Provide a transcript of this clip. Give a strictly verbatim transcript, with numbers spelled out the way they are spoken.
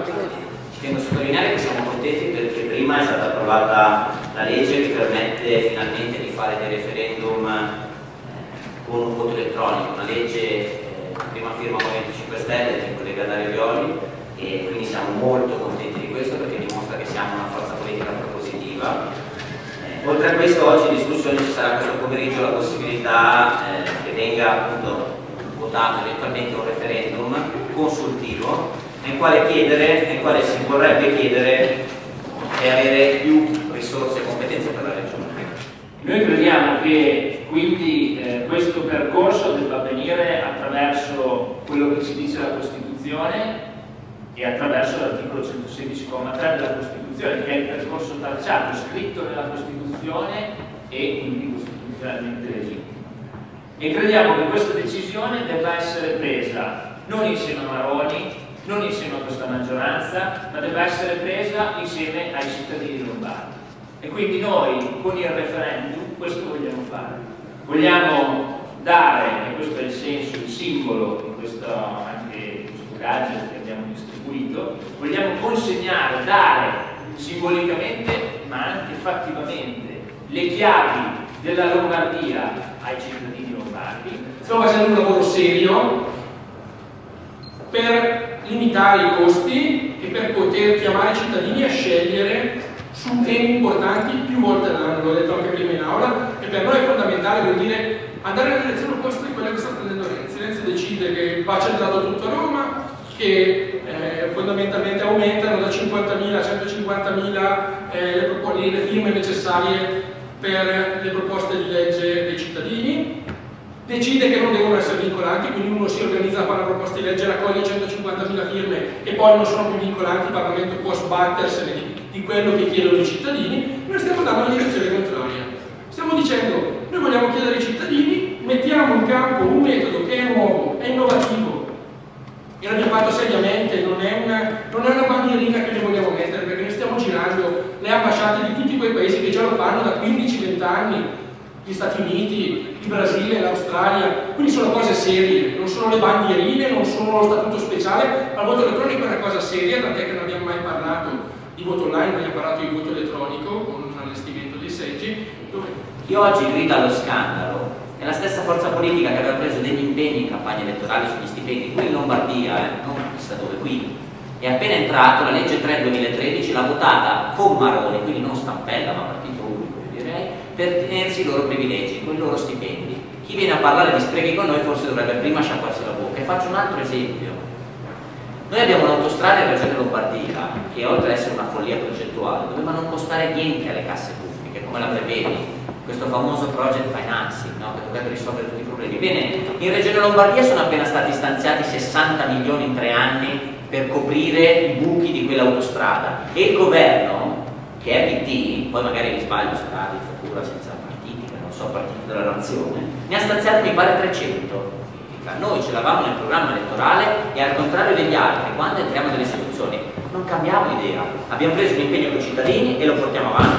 Ci tengo a sottolineare che siamo contenti perché prima è stata approvata la legge che permette finalmente di fare dei referendum eh, con un voto elettronico, una legge eh, prima firma Movimento cinque Stelle del collega Dario Violi, e quindi siamo molto contenti di questo perché dimostra che siamo una forza politica propositiva. Eh, oltre a questo, oggi in discussione ci sarà questo pomeriggio la possibilità eh, che venga appunto votato eventualmente un referendum consultivo nel quale chiedere, nel quale si vorrebbe chiedere di avere più risorse e competenze per la regione. Noi crediamo che quindi eh, questo percorso debba avvenire attraverso quello che si dice la Costituzione e attraverso l'articolo centosedici comma tre della Costituzione, che è il percorso tracciato, scritto nella Costituzione e quindi costituzionalmente legittimo. E crediamo che questa decisione debba essere presa non insieme a Maroni, non insieme a questa maggioranza, ma debba essere presa insieme ai cittadini lombardi. E quindi noi con il referendum questo vogliamo fare. Vogliamo dare, e questo è il senso, il simbolo di questo, anche questo gadget che abbiamo distribuito, vogliamo consegnare, dare simbolicamente ma anche fattivamente le chiavi della Lombardia ai cittadini lombardi. Stiamo facendo un lavoro serio per limitare i costi e per poter chiamare i cittadini a scegliere su temi importanti più volte all'anno, l'ho detto anche prima in aula, e per noi è fondamentale, vuol dire andare nella direzione opposta di quella che sta prendendo Renzi. Renzi decide che va centrato tutto a Roma, che eh, fondamentalmente aumentano da cinquantamila a centocinquantamila eh, le, le firme necessarie per le proposte di legge dei cittadini, decide che non devono essere vincolanti, quindi uno si organizza a fare una proposta di legge, raccoglie centocinquantamila firme e poi non sono più vincolanti, il Parlamento può sbattersene di, di quello che chiedono i cittadini. Noi stiamo dando una direzione contraria. Stiamo dicendo, noi vogliamo chiedere ai cittadini, mettiamo in campo un metodo che è nuovo, è innovativo, e l'abbiamo fatto seriamente, non è una, non è una bandierina che ne vogliamo mettere, perché noi stiamo girando le ambasciate di tutti quei paesi che già lo fanno da quindici venti anni, gli Stati Uniti, il Brasile, l'Australia, quindi sono cose serie, non sono le bandierine, non sono lo statuto speciale, ma il voto elettronico è una cosa seria, tant'è che non abbiamo mai parlato di voto online, ma abbiamo parlato di voto elettronico con un allestimento dei seggi. Dove... Chi oggi grida allo scandalo è la stessa forza politica che aveva preso degli impegni in campagna elettorale sugli stipendi, qui in Lombardia, eh, non chissà dove, qui. È appena entrato la legge tre duemilatredici, l'ha votata con Maroni, quindi non Stampella ma partito unico, direi, per tenersi i loro privilegi, con i loro stipendi. Chi viene a parlare di sprechi con noi forse dovrebbe prima sciacquarsi la bocca. E faccio un altro esempio. Noi abbiamo un'autostrada in Regione Lombardia che, oltre ad essere una follia progettuale, doveva non costare niente alle casse pubbliche, come la prevevi, questo famoso project financing, no? Che dovrebbe risolvere tutti i problemi. Bene, in Regione Lombardia sono appena stati stanziati sessanta milioni in tre anni per coprire i buchi di quell'autostrada, e il governo, che è P D, poi magari mi sbaglio, sarà di futura senza partiti, che non so, partiti della nazione, ne ha stanziati mi pare trecento. Noi ce l'avamo nel programma elettorale e, al contrario degli altri, quando entriamo nelle istituzioni non cambiamo idea, abbiamo preso un impegno con i cittadini e lo portiamo avanti.